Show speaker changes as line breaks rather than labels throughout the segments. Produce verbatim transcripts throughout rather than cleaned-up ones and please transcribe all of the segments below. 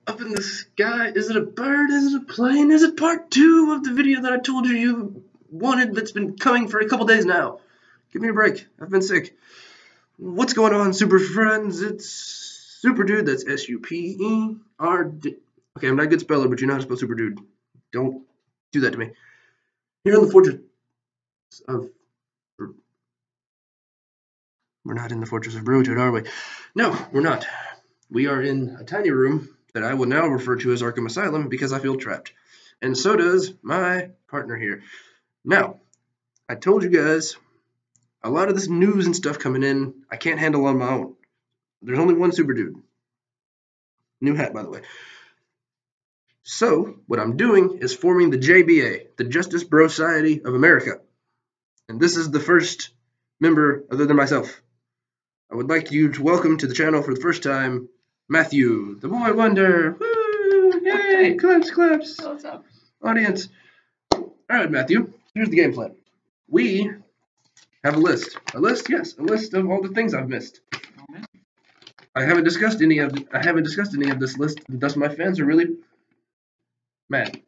up in the sky? Is it a bird? Is it a plane? Is it part two of the video that I told you you wanted that's been coming for a couple days now? Give me a break. I've been sick. What's going on, super friends? It's SuperDude. That's S U P E R D. Okay, I'm not a good speller, but you know how to spell SuperDude. Don't do that to me. Here in the fortress of... We're not in the fortress of Bro-CIETY, are we? No, we're not. We are in a tiny room that I will now refer to as Arkham Asylum because I feel trapped. And so does my partner here. Now, I told you guys, a lot of this news and stuff coming in, I can't handle on my own. There's only one SuperDude. New hat, by the way. So, what I'm doing is forming the J B A, the Justice Bro-CIETY of America. And this is the first member other than myself. I would like you to welcome to the channel for the first time, Matthew, the boy wonder. Woo! Yay! Claps, claps.
What's up?
Audience. Alright, Matthew, here's the game plan. We have a list. A list, yes, a list of all the things I've missed.
Okay.
I haven't discussed any of I haven't discussed any of this list, and thus my fans are really mad.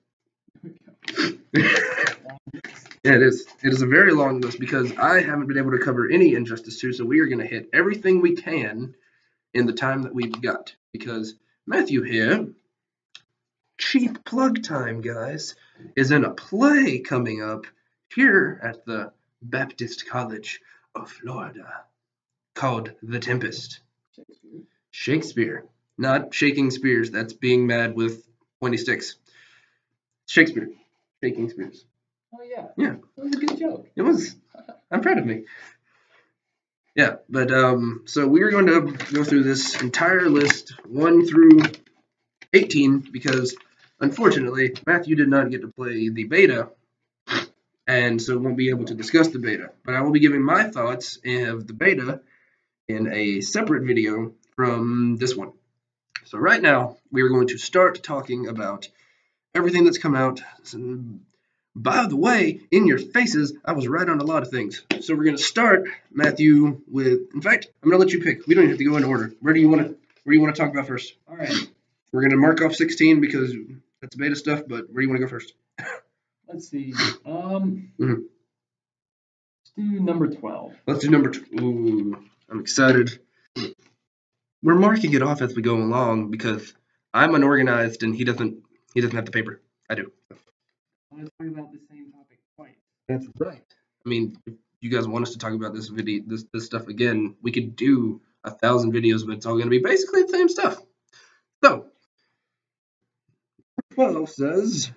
Yeah, it is. It is a very long list because I haven't been able to cover any Injustice two, so we are going to hit everything we can in the time that we've got. Because Matthew here, cheap plug time, guys, is in a play coming up here at the Baptist College of Florida called The Tempest.
Shakespeare.
Shakespeare. Not shaking spears. That's being mad with pointy sticks. Shakespeare. Shaking spears.
Oh, yeah.
Yeah.
That was a good joke.
It was. I'm proud of me. Yeah, but um, so we're going to go through this entire list, one through eighteen, because unfortunately Matthew did not get to play the beta, and so won't be able to discuss the beta. But I will be giving my thoughts of the beta in a separate video from this one. So right now we are going to start talking about everything that's come out. By the way, in your faces, I was right on a lot of things. So we're going to start, Matthew, with... In fact, I'm going to let you pick. We don't even have to go in order. Where do you want to Where do you want to talk about first?
All right.
We're going to mark off sixteen because that's beta stuff, but where do you want to go first?
Let's see. Um,
Mm-hmm.
Let's do number twelve.
Let's do number two. Ooh, I'm excited. We're marking it off as we go along because I'm unorganized and he doesn't. He doesn't have the paper. I do.
I want to talk about the same topic twice.
That's right. I mean, if you guys want us to talk about this video, this this stuff again, we could do a thousand videos, but it's all going to be basically the same stuff. So, twelve says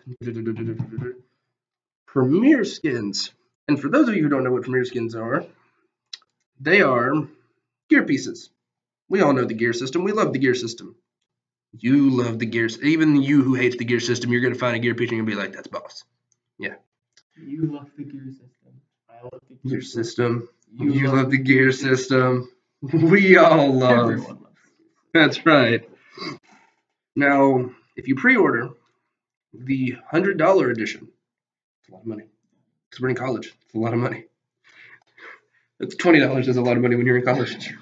Premier Skins, and for those of you who don't know what Premier Skins are, they are gear pieces. We all know the gear system. We love the gear system. You love the gears. Even you who hates the gear system, you're going to find a gear piece and you're going to be like, that's boss. Yeah.
You love the gear system. I love the gear
Gear system.
You,
You
love,
love the gear system. We all love.
Everyone loves it.
That's right. Now, if you pre-order the one hundred dollar edition, it's a lot of money. Because we're in college. It's a lot of money. It's twenty dollars is a lot of money when you're in college.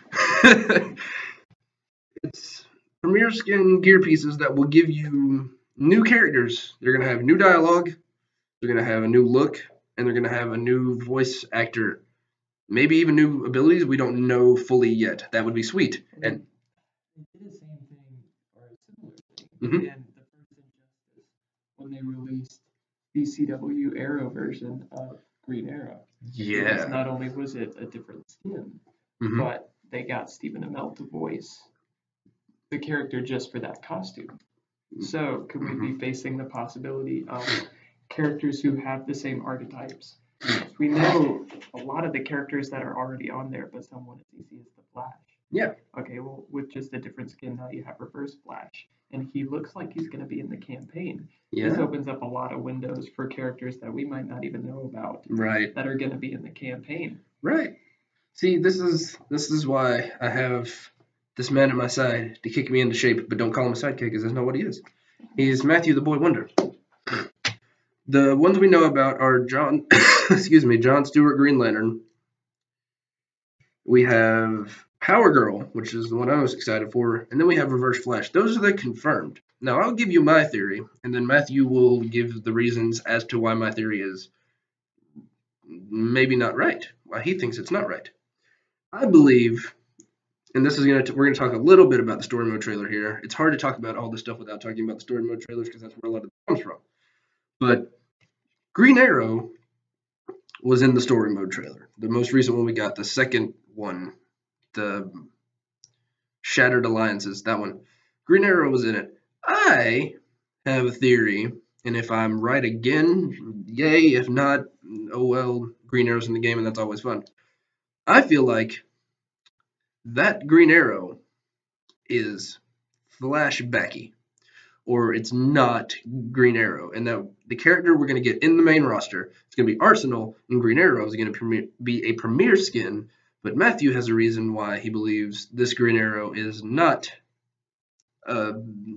It's Premier Skin gear pieces that will give you new characters. They're going to have new dialogue, they're going to have a new look, and they're going to have a new voice actor. Maybe even new abilities we don't know fully yet. That would be sweet. And
they did the same thing, or a similar thing,
mm-hmm.
in the first Injustice when they released the C W Arrow version of Green Arrow.
Yeah.
Because not only was it a different skin,
mm-hmm.
but they got Stephen Amell to voice the character just for that costume. So could we be facing the possibility of characters who have the same archetypes? We know a lot of the characters that are already on there, but someone as easy as the Flash.
Yeah.
Okay, well, with just a different skin, now you have Reverse Flash, and he looks like he's going to be in the campaign.
Yeah.
This opens up a lot of windows for characters that we might not even know about.
Right.
That are going to be in the campaign.
Right. See, this is this is why I have this man at my side to kick me into shape, but don't call him a sidekick because that's not what he is. He is Matthew the Boy Wonder. The ones we know about are John, excuse me, John Stewart Green Lantern. We have Power Girl, which is the one I was excited for, and then we have Reverse Flash. Those are the confirmed. Now, I'll give you my theory, and then Matthew will give the reasons as to why my theory is maybe not right, why he thinks it's not right. I believe, and this is gonna we're gonna talk a little bit about the story mode trailer here. It's hard to talk about all this stuff without talking about the story mode trailers because that's where a lot of it comes from. But Green Arrow was in the story mode trailer. The most recent one we got, the second one, the Shattered Alliances, that one. Green Arrow was in it. I have a theory, and if I'm right again, yay. If not, oh well, Green Arrow's in the game, and that's always fun. I feel like that Green Arrow is flashbacky, or it's not Green Arrow, and that the character we're going to get in the main roster is going to be Arsenal, and Green Arrow is going to be a premier skin. But Matthew has a reason why he believes this Green Arrow is not uh,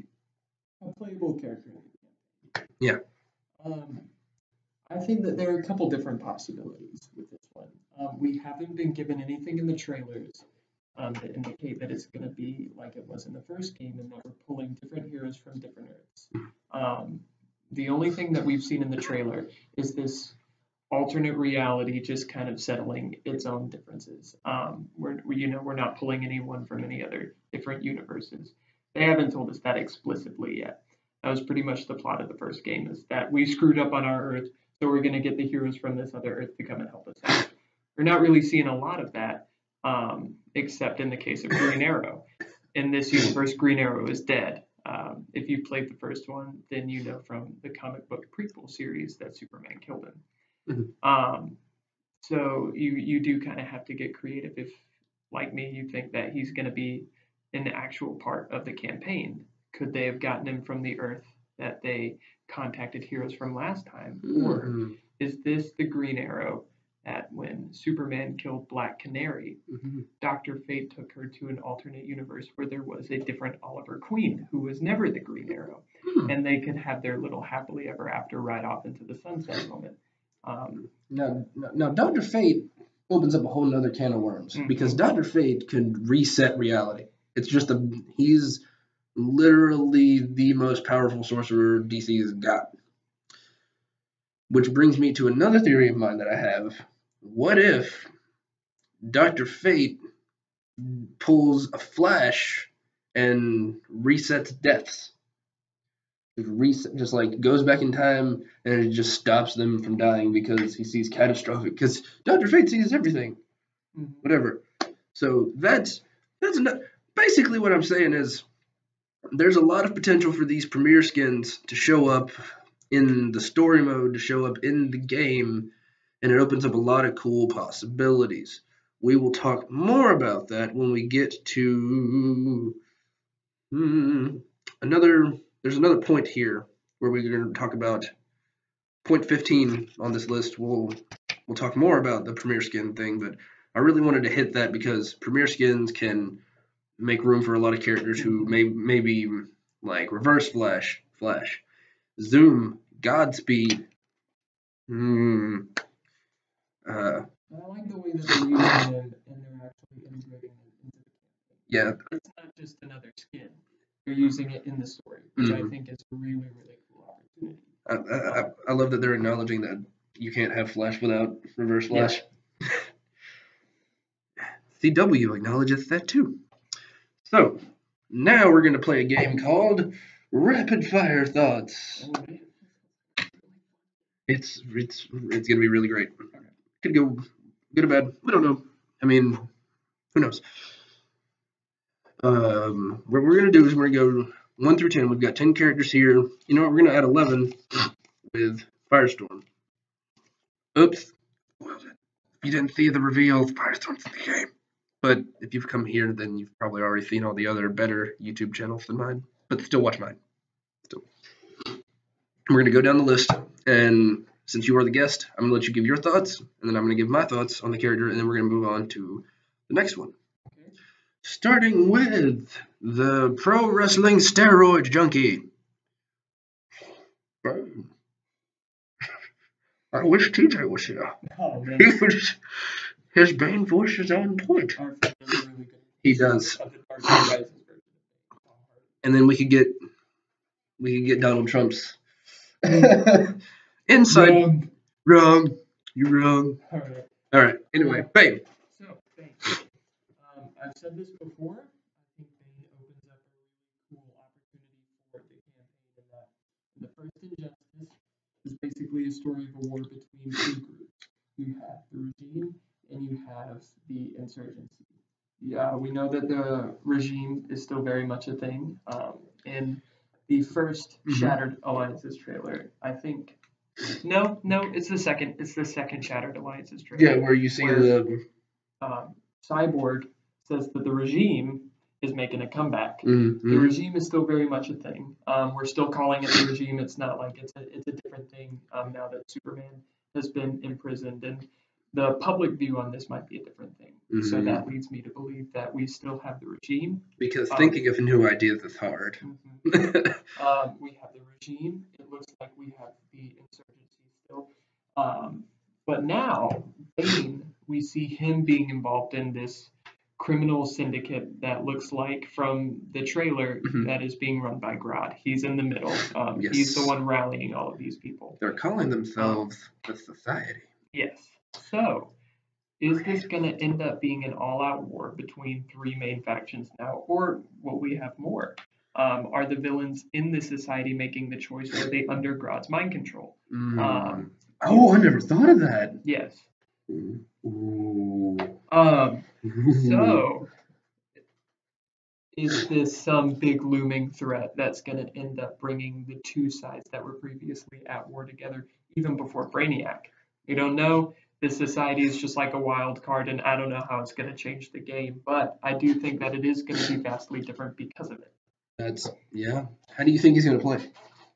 a playable character.
Yeah.
Um, I think that there are a couple different possibilities with this one. Um, we haven't been given anything in the trailers um, that indicate that it's going to be like it was in the first game and that we're pulling different heroes from different Earths. Um, the only thing that we've seen in the trailer is this alternate reality just kind of settling its own differences. Um, we're, we, you know, we're not pulling anyone from any other different universes. They haven't told us that explicitly yet. That was pretty much the plot of the first game, is that we screwed up on our Earth, so we're going to get the heroes from this other Earth to come and help us out. We're not really seeing a lot of that, um, except in the case of Green Arrow. In this universe, Green Arrow is dead. Um, if you played the first one, then you know from the comic book prequel series that Superman killed him. Mm-hmm. Um, so you you do kind of have to get creative if, like me, you think that he's going to be an actual part of the campaign. Could they have gotten him from the Earth that they contacted heroes from last time? Mm-hmm. Or is this the Green Arrow that when Superman killed Black Canary, mm-hmm. Doctor Fate took her to an alternate universe where there was a different Oliver Queen who was never the Green Arrow, mm-hmm. and they could have their little happily ever after ride off into the sunset moment. Um,
now, now, Doctor Fate opens up a whole nother can of worms, mm-hmm. because Doctor Fate could reset reality. It's just a he's literally the most powerful sorcerer D C has got. Which brings me to another theory of mine that I have. What if Doctor Fate pulls a Flash and resets deaths? Reset, just like goes back in time and it just stops them from dying because he sees catastrophic. Because Doctor Fate sees everything, mm-hmm. whatever. So that's that's not, basically what I'm saying is there's a lot of potential for these premier skins to show up in the story mode, to show up in the game, and it opens up a lot of cool possibilities. We will talk more about that when we get to hmm, another. There's another point here where we're going to talk about point fifteen on this list. We'll we'll talk more about the premier skin thing, but I really wanted to hit that because premier skins can make room for a lot of characters who may maybe like Reverse Flash, Flash, Zoom, Godspeed. Hmm. Uh,
I like the way that they're using them and they're actually integrating them into the campaign.
Yeah.
It's not just another skin. They're using it in the story, which mm-hmm. I think is a really, really cool opportunity.
I, I, I love that they're acknowledging that you can't have Flash without Reverse Flash. Yeah. C W acknowledges that too. So, now we're going to play a game called Rapid Fire Thoughts. It's it's it's going to be really great. Could go good or bad. We don't know. I mean, who knows? Um, what we're going to do is we're going to go one through ten. We've got ten characters here. You know what? We're going to add eleven with Firestorm. Oops. You didn't see the reveal. Firestorm's in the game. But if you've come here, then you've probably already seen all the other better YouTube channels than mine. But still watch mine. Still. We're going to go down the list. And since you are the guest, I'm going to let you give your thoughts. And then I'm going to give my thoughts on the character. And then we're going to move on to the next one. Okay. Starting with the pro wrestling steroid junkie. I wish T J was here.
Oh, man.
He was, his Bane voice is on point.
Our friend is really good.
He does.
Of the Dark Knight Rises version.
And then we could get we could get Donald Trump's inside.
Wrong.
Wrong. You're wrong.
All right.
All right. Anyway, Bane.
So, Bane. Um, I've said this before. I think Bane opens up a really cool opportunity for the campaign in that the first Injustice is basically a story of a war between two groups. You have the regime and you have the insurgency. Yeah, we know that the regime is still very much a thing. Um, in the first
Mhm.
Shattered Alliances trailer, I think. No, no, it's the second. It's the second Shattered Alliances trailer.
Yeah, where you see
Where-
the.
Um, Cyborg says that the regime is making a comeback.
Mhm,
The
mhm.
regime is still very much a thing. Um, we're still calling it the regime. It's not like it's a it's a different thing um, now that Superman has been imprisoned, and the public view on this might be a different thing. So
Mhm.
that leads me to believe that we still have the regime.
Because
Um,
thinking of new ideas is hard.
Mhm. Um, we have the regime. It looks like we have the insurgency still. Um, but now, Bane, we see him being involved in this criminal syndicate that looks like from the trailer
Mhm.
that is being run by Grodd. He's in the middle. Um,
Yes.
He's the one rallying all of these people.
They're calling themselves the Society.
Yes. So, is this going to end up being an all-out war between three main factions now, or will we have more? Um, are the villains in the society making the choice, or are they under Grodd's mind control?
Mm.
Um,
oh, I never thought of that.
Yes.
Ooh.
Um, so, is this some big looming threat that's going to end up bringing the two sides that were previously at war together, even before Brainiac? We don't know. This society is just like a wild card, and I don't know how it's going to change the game, but I do think that it is going to be vastly different because of it.
That's yeah. How do you think he's gonna play?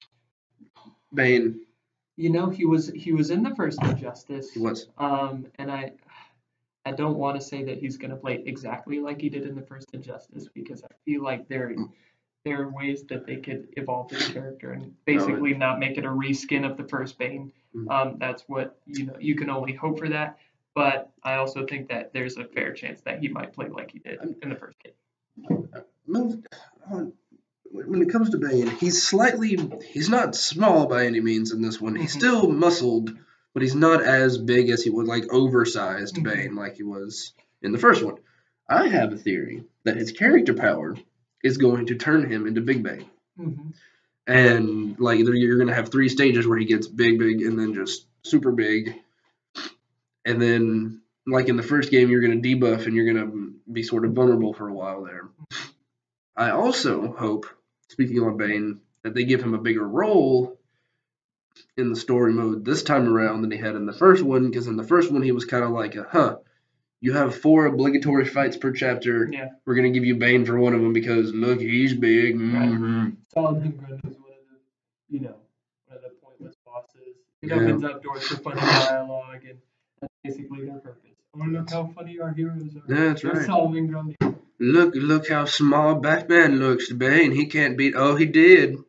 Bane.
You know, he was he was in the first Injustice.
He was.
Um, and I I don't want to say that he's going to play exactly like he did in the first Injustice because I feel like there there are ways that they could evolve his character and basically not make it a reskin of the first Bane.
Mhm.
Um, that's what you know. You can only hope for that. But I also think that there's a fair chance that he might play like he did in the first game.
Move on. When it comes to Bane, he's slightly, he's not small by any means in this one. He's
Mhm.
still muscled, but he's not as big as he was, like oversized
Mhm.
Bane like he was in the first one. I have a theory that his character power is going to turn him into Big Bane.
Mhm.
And like you're going to have three stages where he gets big, big, and then just super big. And then, like in the first game, you're going to debuff and you're going to be sort of vulnerable for a while there. I also hope, speaking on Bane, that they give him a bigger role in the story mode this time around than he had in the first one, because in the first one he was kind of like, a, huh, you have four obligatory fights per chapter.
Yeah.
We're going to give you Bane for one of them because, look, he's big. Mm-hmm.
Solomon Grundy is one of the, you know, one of the pointless bosses. It
Yeah.
opens up doors for funny dialogue, and that's basically their purpose. Oh, look how funny our heroes are.
That's
They're
right.
Solomon Grundy.
Look, look how small Batman looks. Bane, he can't beat. Oh, he did.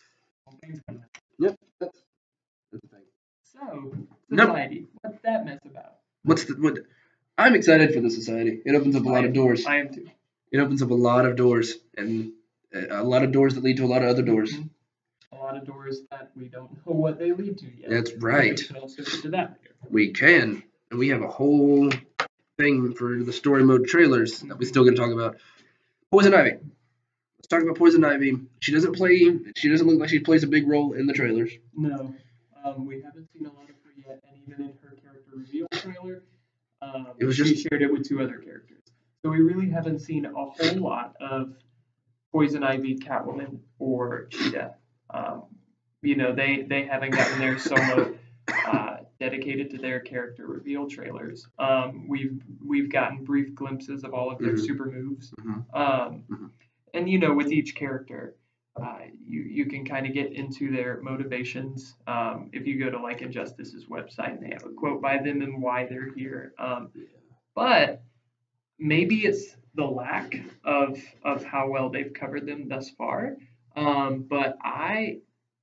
Yep, that's, that's the thing.
So,
Nope.
society, what's that mess about?
What's the what? I'm excited for the society. It opens up a lot
I
of
am-
doors.
I am too.
It opens up a lot of doors, and a lot of doors that lead to a lot of other doors.
Mhm. A lot of doors that we don't know what they lead to yet.
That's right.
We can also get to that later.
We can, and we have a whole thing for the story mode trailers that we still got to talk about. Poison Ivy. Let's talk about Poison Ivy. She doesn't play. She doesn't look like she plays a big role in the trailers.
No, um, we haven't seen a lot of her yet, and even in her character reveal trailer, um,
It was
she
just-
shared it with two other characters. So we really haven't seen a whole lot of Poison Ivy, Catwoman, or Cheetah. Um, you know, they, they haven't gotten their solo uh, dedicated to their character reveal trailers. Um, we've we've gotten brief glimpses of all of their
Mhm.
super moves.
Mhm.
Um,
Mhm.
And you know, with each character, uh, you you can kind of get into their motivations. Um, if you go to like Injustice's website, they have a quote by them and why they're here. Um, but maybe it's the lack of of how well they've covered them thus far. Um, but I,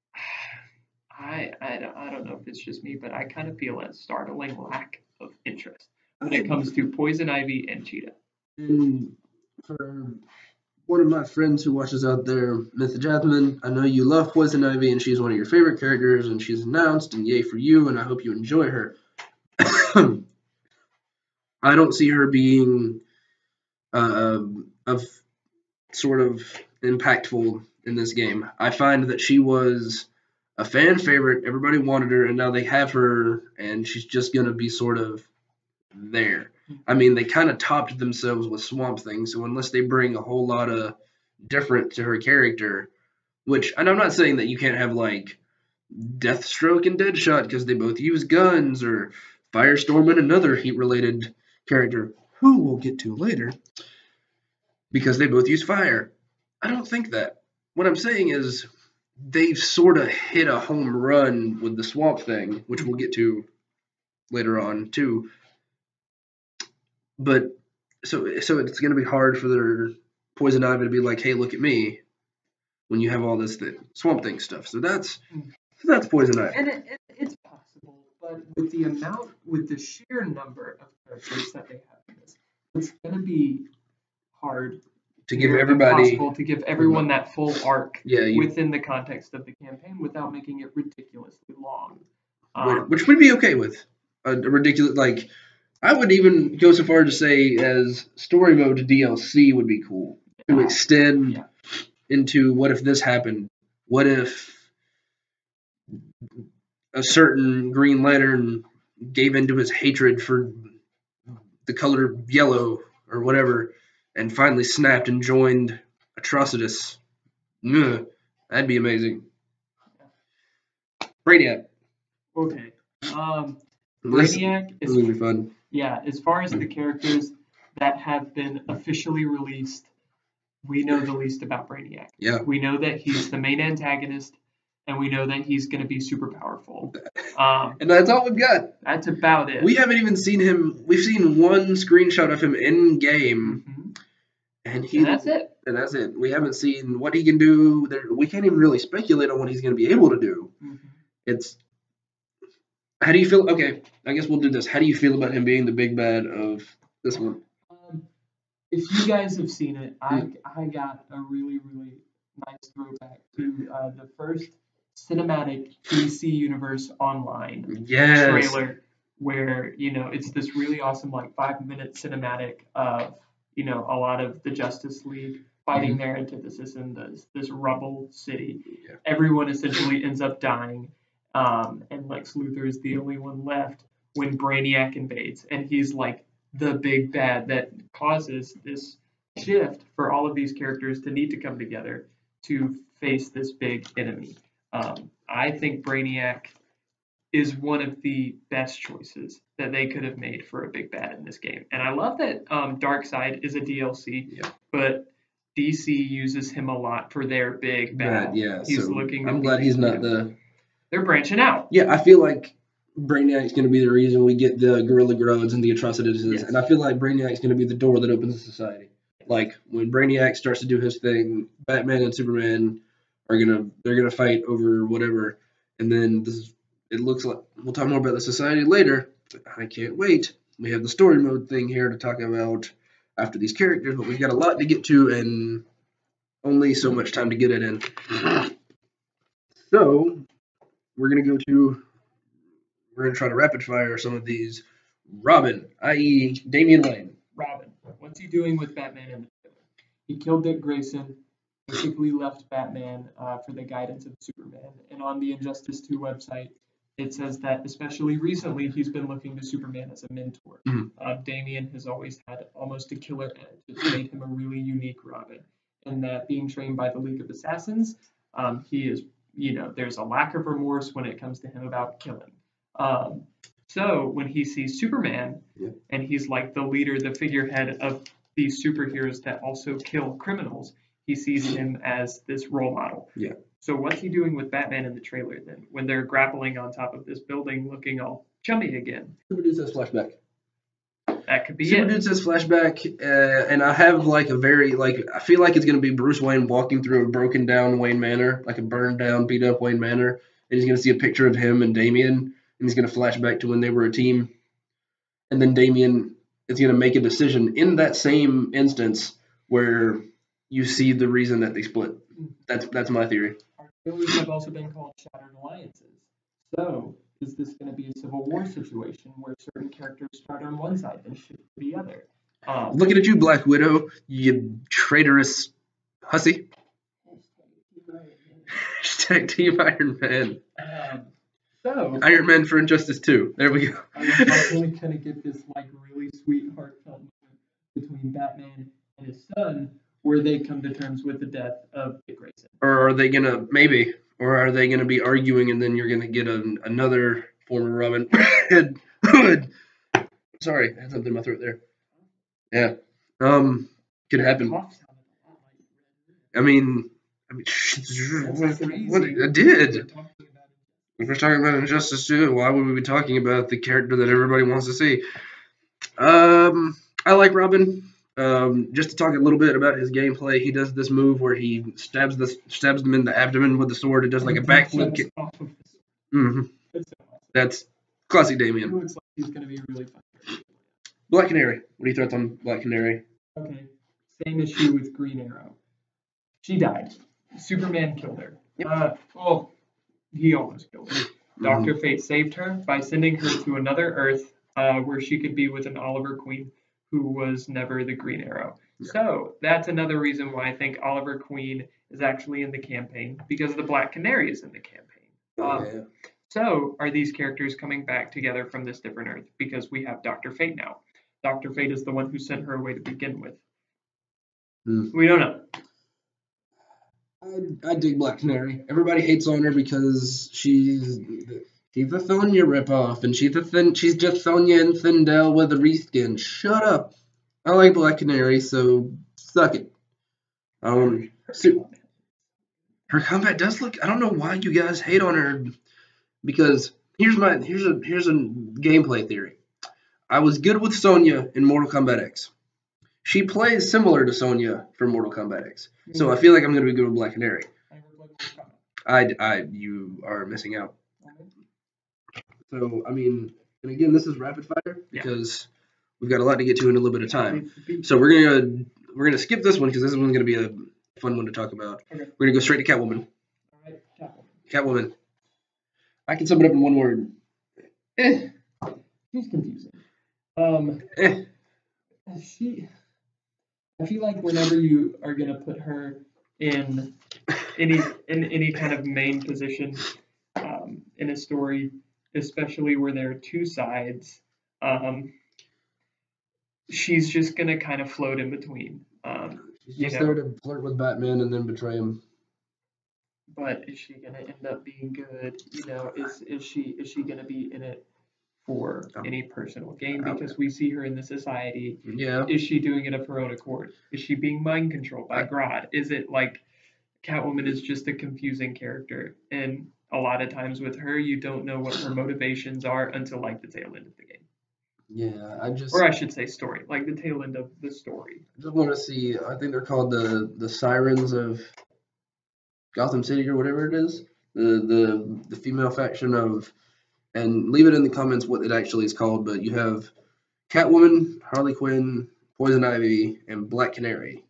I, I, don't- I don't know if it's just me, but I kind of feel a startling lack of interest when it comes to Poison Ivy and Cheetah.
And for one of my friends who watches out there, Myth Jasmine, I know you love Poison Ivy, and she's one of your favorite characters, and she's announced, and yay for you, and I hope you enjoy her. I don't see her being uh, of sort of impactful in this game. I find that she was a fan favorite. Everybody wanted her, and now they have her, and she's just going to be sort of there. I mean, they kind of topped themselves with Swamp Thing, so unless they bring a whole lot of different to her character, which, and I'm not saying that you can't have, like, Deathstroke and Deadshot because they both use guns, or Firestorm and another Heat-related character, who we'll get to later, because they both use fire. I don't think that. What I'm saying is they've sort of hit a home run with the Swamp Thing, which we'll get to later on, too. But so so it's going to be hard for their Poison Ivy to be like, hey, look at me, when you have all this th- Swamp Thing stuff. So that's so that's Poison Ivy.
And it, it, it's possible, but with the amount, with the sheer number of characters that they have in this, it's going to be hard
to give everybody
impossible to give everyone that full arc
yeah, you,
within the context of the campaign without making it ridiculously long. Um,
which we'd be okay with. A, a ridiculous, like, I would even go so far to say as story mode D L C would be cool to
yeah,
extend
yeah.
into what if this happened? What if a certain Green Lantern gave into his hatred for the color yellow or whatever, and finally snapped and joined Atrocitus? Ugh, that'd be amazing. Brainiac.
Okay. Um,
This,
Brainiac
this
is
would be fun.
Yeah, as far as the characters that have been officially released, we know the least about Brainiac.
Yeah.
We know that he's the main antagonist, and we know that he's going to be super powerful. Um,
and that's all we've got.
That's about it.
We haven't even seen him. We've seen one screenshot of him in game,
mm-hmm.
and he.
And that's it.
And that's it. We haven't seen what he can do. There, we can't even really speculate on what he's going to be able to do.
Mm-hmm.
It's. How do you feel? Okay, I guess we'll do this. How do you feel about him being the big bad of this one?
Um, if you guys have seen it, I I got a really really nice throwback to uh, the first cinematic D C Universe Online
yes.
trailer, where you know it's this really awesome like five minute cinematic of you know a lot of the Justice League fighting mm-hmm. their antithesis in this this rubble city.
Yeah.
Everyone essentially ends up dying. Um, and Lex Luthor is the only one left when Brainiac invades, and he's like the big bad that causes this shift for all of these characters to need to come together to face this big enemy. Um, I think Brainiac is one of the best choices that they could have made for a big bad in this game, and I love that um, Darkseid is a D L C,
yeah.
but D C uses him a lot for their big bad.
Yeah, yeah.
He's
so
looking.
I'm glad he's not
him.
the.
They're branching out.
Yeah, I feel like Brainiac's going to be the reason we get the Gorilla Grods and the Atrocities,
Yes.
and I feel like Brainiac's going to be the door that opens the society. Like when Brainiac starts to do his thing, Batman and Superman are gonna they're gonna fight over whatever, and then this is, it looks like we'll talk more about the society later. I can't wait. We have the story mode thing here to talk about after these characters, but we've got a lot to get to and only so much time to get it in. So we're gonna go to we're gonna try to rapid fire some of these. Robin, that is. Damian Wayne.
Robin, what's he doing with Batman in the trailer? He killed Dick Grayson, basically left Batman uh, for the guidance of Superman. And on the Injustice two website, it says that especially recently, he's been looking to Superman as a mentor.
Mm-hmm.
Uh, Damian has always had almost a killer edge. It's made him a really unique Robin. And that being trained by the League of Assassins, um, he is, you know, there's a lack of remorse when it comes to him about killing. Um, so when he sees Superman,
yeah.
and he's like the leader, the figurehead of these superheroes that also kill criminals, he sees him as this role model.
Yeah.
So what's he doing with Batman in the trailer then, when they're grappling on top of this building looking all chummy again?
SuperDude says flashback.
That could be
SuperDude
it.
says flashback, uh, and I have like a very, like, I feel like it's going to be Bruce Wayne walking through a broken down Wayne Manor, like a burned down, beat up Wayne Manor, and he's going to see a picture of him and Damian, and he's going to flash back to when they were a team. And then Damian is going to make a decision in that same instance where you see the reason that they split. That's that's my theory.
Our killers have also been called shattered alliances. So, is this going to be a civil war situation where certain characters start on one side and shift to the other? Um,
Looking at you, Black Widow, you traitorous hussy. Hashtag Team Iron Man.
Um, so,
Iron Man for Injustice two. There we go.
I'm actually going to get this like really sweet heartfelt moment between Batman and his son, where they come to terms with the death of Dick Grayson.
Or are they gonna maybe? Or are they gonna be arguing and then you're gonna get a, another former Robin? Hood. Sorry, I had something in my throat there. Yeah. Um. Could happen. I mean. I mean. What, what I did. If we're talking about Injustice two, why would we be talking about the character that everybody wants to see? Um. I like Robin. Um, just to talk a little bit about his gameplay, he does this move where he stabs the stabs them in the abdomen with the sword. It does like a backflip kick. Mm-hmm. That's classic Damian.
It looks like he's going to be really fun.
Black Canary. What are your thoughts on Black Canary?
Okay, same issue with Green Arrow. She died. Superman killed her.
Yep.
Uh, well, he almost killed her.
Mm-hmm.
Doctor Fate saved her by sending her to another Earth uh, where she could be with an Oliver Queen who was never the Green Arrow. Yeah. So that's another reason why I think Oliver Queen is actually in the campaign, because the Black Canary is in the campaign.
Oh,
um,
yeah.
So are these characters coming back together from this different Earth? Because we have Doctor Fate now. Doctor Fate is the one who sent her away to begin with.
Mm.
We don't know.
I, I dig Black Canary. Everybody hates on her because she's she's a Sonya ripoff, and she's a thin, she's just Sonya and Sindel with a reskin. Shut up. I like Black Canary, so suck it. Um, so, her combat does look. I don't know why you guys hate on her, because here's my here's a here's a gameplay theory. I was good with Sonya in Mortal Kombat X. She plays similar to Sonya for Mortal Kombat X, so I feel like I'm going to be good with Black Canary. I, I, you are missing out. So, I mean, and again, this is rapid fire because yeah. we've got a lot to get to in a little bit of time. So we're gonna we're gonna skip this one because this one's gonna be a fun one to talk about. Okay. We're gonna go straight to Catwoman.
All right, Catwoman.
Catwoman. I can sum it up in one word. Eh.
She's confusing. Um.
Eh.
She. I feel like whenever you are gonna put her in any in any kind of main position um, in a story, especially where there are two sides, um, she's just gonna kind of float in between. Um,
she's just there to flirt with Batman and then betray him.
But is she gonna end up being good? You know, is is she is she gonna be in it for um, any personal gain? Because we see her in the society.
Yeah.
Is she doing it of her own accord? Is she being mind controlled by Grodd? Is it like Catwoman is just a confusing character, and a lot of times with her, you don't know what her motivations are until like the tail end of the game.
Yeah, I just.
Or I should say story, like the tail end of the story.
I just want to see. I think they're called the the Sirens of Gotham City or whatever it is. The the the female faction of. And leave it in the comments what it actually is called, but you have Catwoman, Harley Quinn, Poison Ivy, and Black Canary.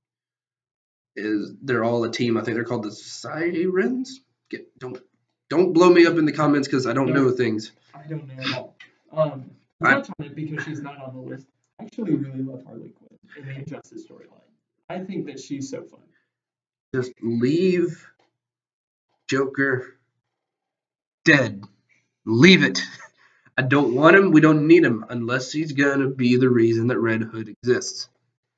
Is they're all a team. I think they're called the Sirens. Get, don't don't blow me up in the comments because I don't no, know things.
I don't know at all. Um, I'm not on it because she's not on the list. I actually really love Harley Quinn in the Injustice storyline. I think that she's so fun.
Just leave Joker dead. Leave it. I don't want him. We don't need him unless he's going to be the reason that Red Hood exists.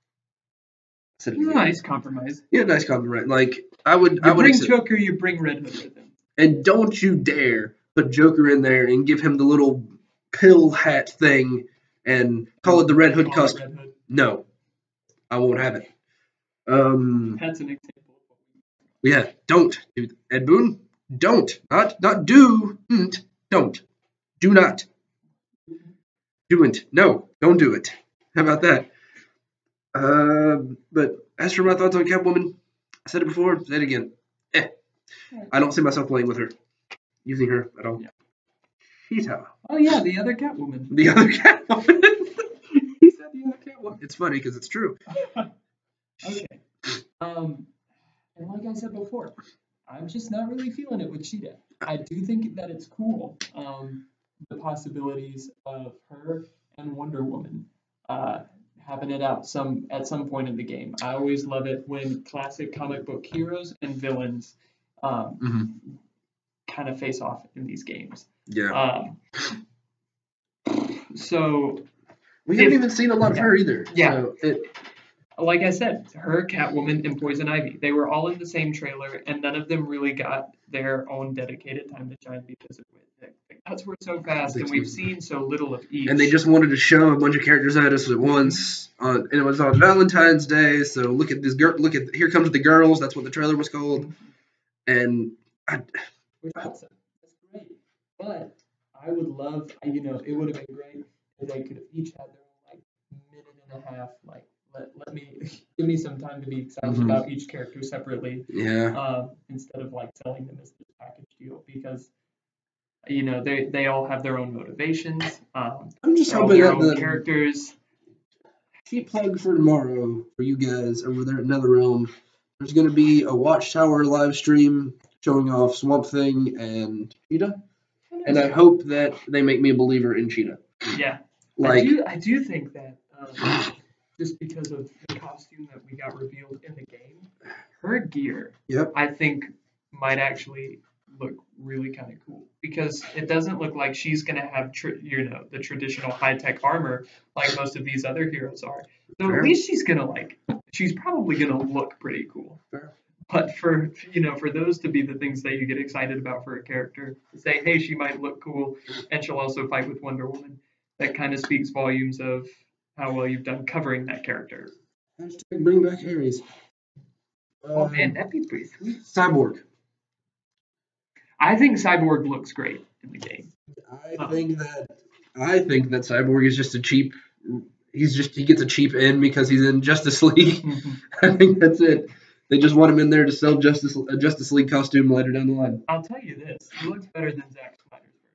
Nice compromise.
Yeah, nice compromise. Like, I would...
You
I would
bring
accept.
Joker, you bring Red Hood with him.
And don't you dare put Joker in there and give him the little pill hat thing and call it the Red Hood costume. No. I won't have it. Um,
That's an example.
Yeah, don't. Ed Boon, don't. Not, not do. Don't. Do not. Do it. No, don't do it. How about that? Uh, but as for my thoughts on Catwoman, I said it before, say it again. Eh. I don't see myself playing with her, using her at all. Yeah. She's how?
Oh yeah, the other Catwoman.
The other Catwoman. He said the other Catwoman. It's funny because it's true.
Okay. Um, and like I said before, I'm just not really feeling it with Cheetah. I do think that it's cool, um, the possibilities of her and Wonder Woman uh, having it out some at some point in the game. I always love it when classic comic book heroes and villains um,
Mm-hmm.
kind of face off in these games.
Yeah.
Um, so
We haven't
if-
even seen a lot of
yeah.
her either.
Yeah.
So it,
like I said, her, Catwoman, and Poison Ivy, they were all in the same trailer, and none of them really got their own dedicated time to shine because of it. That's were so fast, and we've seen so little of each.
and they just wanted to show a bunch of characters at us at once, on, and it was on Valentine's Day. So look at this girl. Look at Here Comes the Girls. That's what the trailer was called. And I,
Which awesome. That's great. But I would love, you know, it would have been great if they could have each had their own like minute and a half, like let let me give me some time to be excited
Mhm.
about each character separately,
yeah,
um, instead of like selling them as this package deal because you know they they all have their own motivations. Um,
I'm just
they're all
hoping
their
that
own
the
characters.
cheap plug for tomorrow for you guys over there at NetherRealm. There's going to be a Watchtower live stream showing off Swamp Thing and Cheetah, and I hope that they make me a believer in Cheetah.
Yeah,
Like,
I do I do think that um, just because of the costume that we got revealed in the game, her gear,
yep,
I think might actually look really kind of cool because it doesn't look like she's gonna have tr- you know the traditional high tech armor like most of these other heroes are. So
Fair.
at least she's gonna like she's probably gonna look pretty cool.
Fair.
But for you know for those to be the things that you get excited about for a character, say hey she might look cool and she'll also fight with Wonder Woman. That kind of speaks volumes of how well you've done covering that character.
Hashtag bring back Ares.
Oh
Um,
man, that'd be pretty sweet.
Cyborg.
I think Cyborg looks great in the game.
I
Oh.
think that I think that Cyborg is just a cheap. He's just he gets a cheap in because he's in Justice League. I think that's it. They just want him in there to sell Justice a Justice League costume later down the line.
I'll tell you this: he looks better than Zack Snyder's version.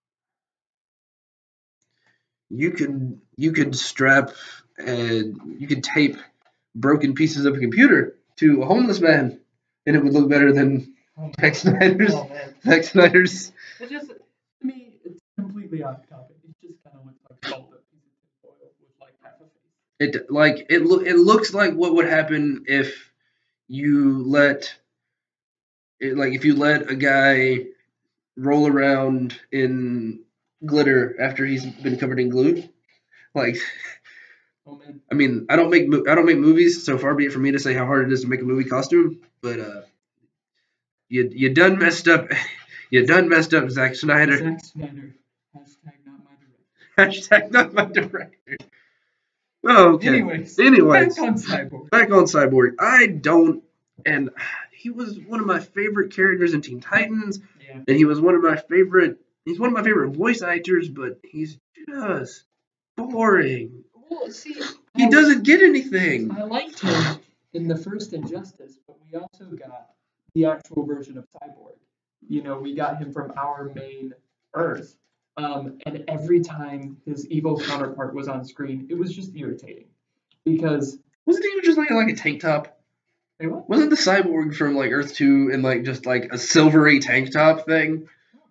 You could you could strap and you could tape broken pieces of a computer to a homeless man, and it would look better than
Oh,
Zack Snyder's.
Oh man,
Zack Snyder's.
it just to me it's completely off topic. It just kind of looks like a fold up piece of tinfoil with like half a face.
It like it look it looks like what would happen if you let it like if you let a guy roll around in glitter after he's been covered in glue. Like,
Oh man,
I mean, I don't make mo- I don't make movies, so far be it for me to say how hard it is to make a movie costume. But uh, you you done messed up. You done messed up, Zack Snyder.
Zack Snyder. Hashtag not my director.
Hashtag not my director. Oh, okay.
Anyways,
Anyways,
back on Cyborg.
back on Cyborg. I don't, and he was one of my favorite characters in Teen Titans,
Yeah.
and he was one of my favorite. He's one of my favorite voice actors, but he's just boring.
Well, see,
He
I-
doesn't get anything.
I liked him in the first Injustice, but we also got the actual version of Cyborg. You know, we got him from our main Earth. Um, and every time his evil counterpart was on screen, it was just irritating. Because
Wasn't he even just like like a tank top?
hey, what?
Wasn't the Cyborg from like Earth two in like just like a silvery tank top thing?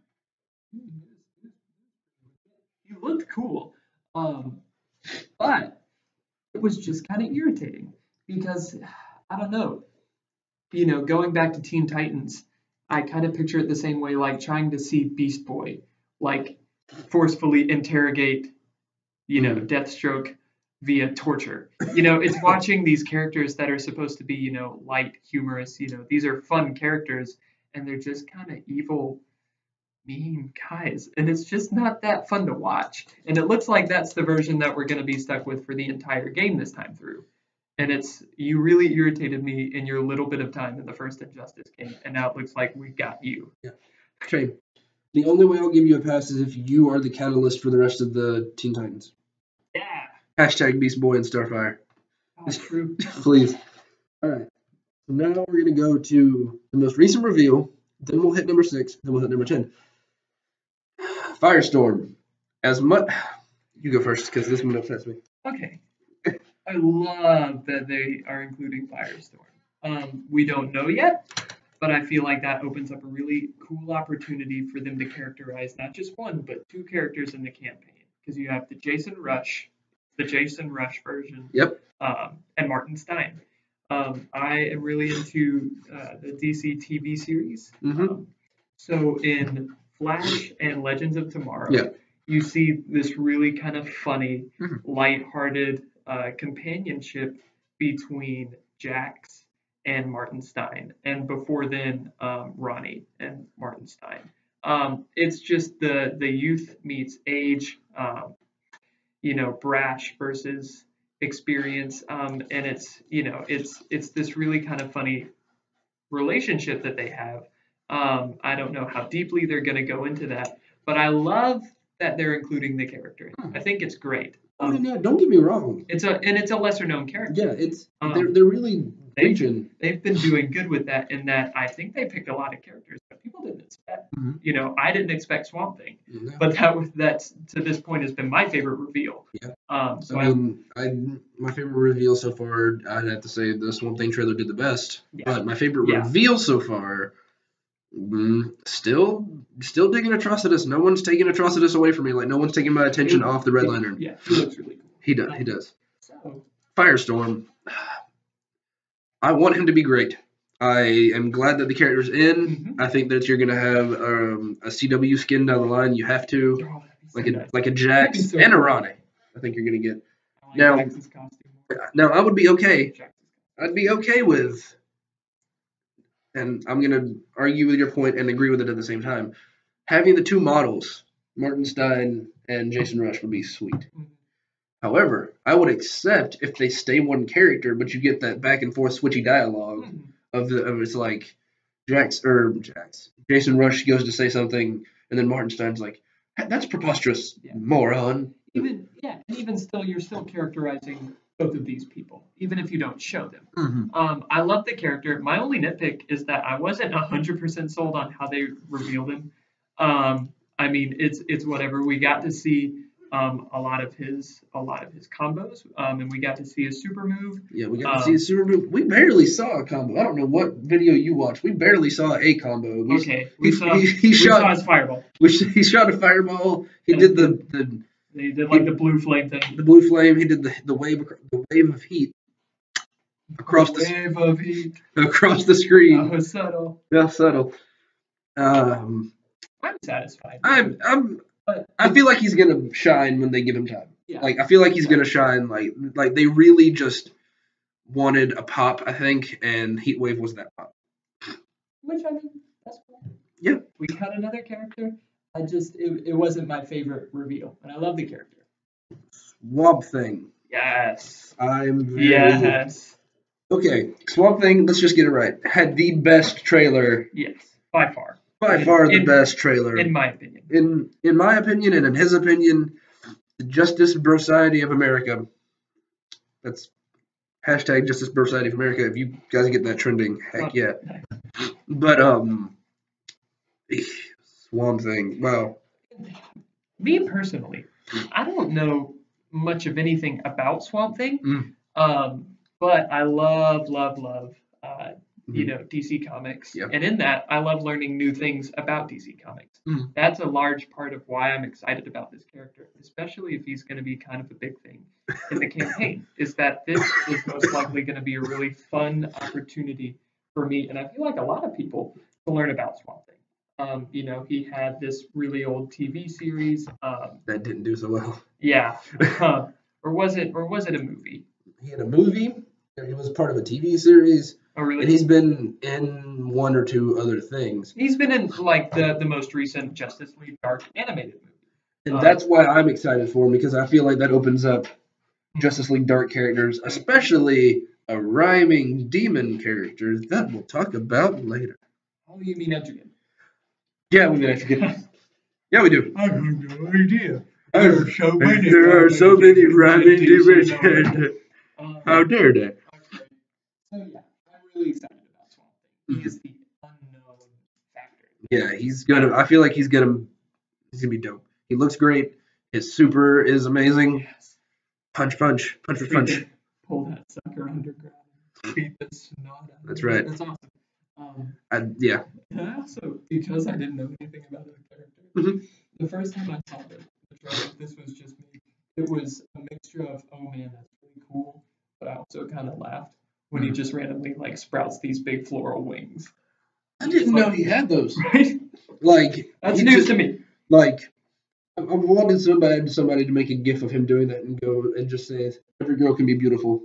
He looked cool. Um, but it was just kind of irritating because I don't know. You know, going back to Teen Titans, I kind of picture it the same way, like trying to see Beast Boy, like forcefully interrogate, you know, Deathstroke via torture. You know, it's watching these characters that are supposed to be, you know, light, humorous, you know, these are fun characters, and they're just kind of evil, mean guys. And it's just not that fun to watch. And it looks like that's the version that we're going to be stuck with for the entire game this time through. And it's, you really irritated me in your little bit of time in the first Injustice game, and now it looks like we got you.
Yeah. Okay. The only way I'll give you a pass is if you are the catalyst for the rest of the Teen Titans.
Yeah.
Hashtag Beast Boy and Starfire.
That's true.
Please. All right. So now we're going to go to the most recent reveal. Then we'll hit number six. Then we'll hit number ten. Firestorm. As much. You go first because this one upsets me.
Okay. I love that they are including Firestorm. Um, we don't know yet, but I feel like that opens up a really cool opportunity for them to characterize not just one, but two characters in the campaign. Because you have the Jason Rush, the Jason Rush version,
Yep.
um, and Martin Stein. Um, I am really into uh, the D C T V series.
Mm-hmm.
Um, so in Flash and Legends of Tomorrow,
Yeah.
you see this really kind of funny,
Mhm.
lighthearted uh, companionship between Jax and Martin Stein, and before then, um, Ronnie and Martin Stein. Um, it's just the the youth meets age, um, you know, brash versus experience, um, and it's you know it's it's this really kind of funny relationship that they have. Um, I don't know how deeply they're going to go into that, but I love that they're including the character. I think it's great.
Oh,
Um,
no, don't get me wrong.
it's a and it's a lesser known character.
Yeah, it's
Um,
they're they're really
They,
reaching.
they've been doing good with that in that I think they picked a lot of characters that people didn't expect.
Mhm.
You know, I didn't expect Swamp Thing,
No.
but that was that to this point has been my favorite reveal.
Yeah.
Um, so
I mean, I my favorite reveal so far, I'd have to say the Swamp Thing trailer did the best.
Yeah.
But my favorite
Yeah.
reveal so far, mm, still still digging Atrocitus. No one's taking Atrocitus away from me. Like no one's taking my attention
He-
off the Red
he-
Lantern.
Yeah, he looks really cool.
He does. He
Um,
does.
So
Firestorm. I want him to be great. I am glad that the character's in.
Mhm.
I think that you're gonna have um, a C W skin down the line. You have to,
oh, that'd be so
like a
nice.
like a
That'd
Jax
be so
and a
cool.
Ronnie. I think you're gonna get.
I like
now-
Jax's costume more.
Now I would be okay.
Jax's costume.
I'd be okay with, and I'm gonna argue with your point and agree with it at the same time. Having the two models, Martin Stein and Jason Rush, would be sweet.
Mhm.
However, I would accept if they stay one character, but you get that back and forth switchy dialogue
Mhm.
of the of it's like Jax or Jax. Jason Rush goes to say something, and then Martin Stein's like, "That's preposterous,
Yeah.
moron."
Even yeah, and even still, you're still characterizing both of these people, even if you don't show them.
Mm-hmm.
Um, I love the character. My only nitpick is that I wasn't one hundred percent sold on how they revealed him. Um, I mean, it's it's whatever. We got to see um, a lot of his a lot of his combos, um, and we got to see his super move.
Yeah, we got to
Um,
see a super move. We barely saw a combo. I don't know what video you watched. We barely saw a combo. We,
Okay, we
he,
saw
he, he
we
shot.
saw his fireball.
we, he shot a fireball. He
And
did the, the
They did like the blue flame thing.
the blue flame. He did the the wave acro- the wave of heat across the,
wave of heat.
across the screen.
That was subtle.
Yeah, subtle. Um,
I'm satisfied.
I'm I'm
But
I feel like he's gonna shine when they give him time.
yeah,
Like I feel like he's gonna shine. Like like they really just wanted a pop, I think, and Heatwave was that pop.
which I mean, that's cool.
Yeah.
We cut another character. I just it, it wasn't my favorite reveal, and I love the character.
Swamp Thing.
Yes.
I'm very
Yes.
okay. Swamp Thing. Let's just get it right. Had the best trailer,
Yes. By far,
by
In-
far the
in-
best trailer.
in my opinion.
in in my opinion and in his opinion, the Justice Bro-CIETY of America. That's hashtag Justice Bro-CIETY of America. If you guys get that trending, heck yeah. But um, Swamp Thing. Wow.
Me personally, I don't know much of anything about Swamp Thing,
Mm.
um, but I love, love, love, uh, you
Mhm.
know, D C Comics,
Yeah.
and in that, I love learning new things about D C Comics.
Mm.
That's a large part of why I'm excited about this character, especially if he's going to be kind of a big thing in the campaign. Is that this is most likely going to be a really fun opportunity for me, and I feel like a lot of people to learn about Swamp Thing. Um, you know, he had this really old T V series. Um,
That didn't do so well.
yeah, uh, or was it? Or was it a movie?
He had a movie. He was part of a T V series,
Oh, really?
and he's been in one or two other things.
He's been in like the the most recent Justice League Dark animated movie.
And
Um,
that's why I'm excited for him, because I feel like that opens up Justice League Dark characters, especially a rhyming demon character that we'll talk about later.
Oh, you mean Edgerton?
Yeah, we actually get. Yeah, we do.
I have no idea.
There
are so many
There are so many rhyming demons.
Um,
How dare they?
okay. So yeah, I'm really excited about Swamp Thing. He is the unknown factor.
Yeah, he's gonna. I feel like he's gonna. He's gonna be dope. He looks great. His super is amazing.
Yes.
Punch, punch, punch, punch, punch.
Freaking pull that sucker underground and beat the snot out of
That's
it.
right.
That's awesome. Um,
I, yeah.
and I also, because I didn't know anything about the character,
Mhm.
the first time I saw the, the trailer, this was just me. It was a mixture of, oh man, that's pretty cool, but I also kind of laughed when he just randomly like sprouts these big floral wings.
I didn't
Like-
know he had those.
Right?
Like
That's
he
news
just-
to me.
Like I- I've wanted somebody somebody to make a gif of him doing that and go and just say every girl can be beautiful.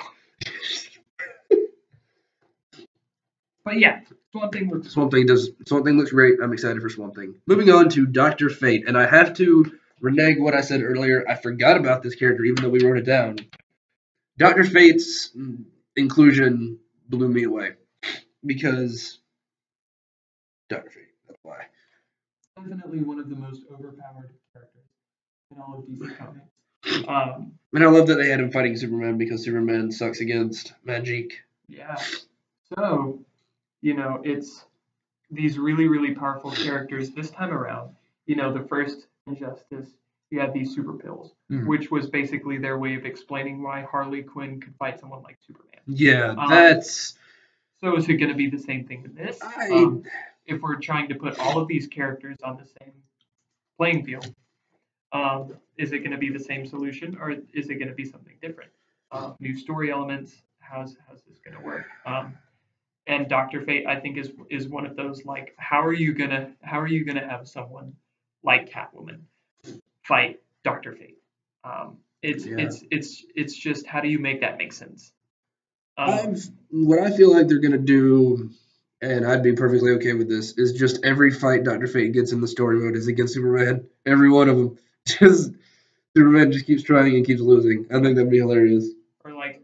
But yeah, Swamp Thing looks
Swamp Thing does Swamp Thing looks great. I'm excited for Swamp Thing. Moving on to Doctor Fate, and I have to renege what I said earlier. I forgot about this character, even though we wrote it down. Doctor Fate's inclusion blew me away because Doctor Fate. That's why.
definitely one of the most overpowered characters in all of D C Comics. Um,
And I love that they had him fighting Superman because Superman sucks against magic.
yeah. So, you know, it's these really, really powerful characters this time around. You know, the first Injustice, you had these super pills,
Mhm.
which was basically their way of explaining why Harley Quinn could fight someone like Superman.
Yeah,
Um,
that's.
So is it going to be the same thing in this?
I,
Um, if we're trying to put all of these characters on the same playing field, um, is it going to be the same solution, or is it going to be something different? Um, new story elements. How's how's this going to work? Um, and Doctor Fate, I think, is is one of those like, how are you gonna how are you gonna have someone like Catwoman fight Doctor Fate? Um, it's
Yeah.
it's it's it's just, how do you make that make sense? Um,
I've what I feel like they're gonna do, and I'd be perfectly okay with this, is just every fight Doctor Fate gets in the story mode is against Superman. Every one of them. Just Superman just keeps trying and keeps losing. I think that'd be hilarious.
or like,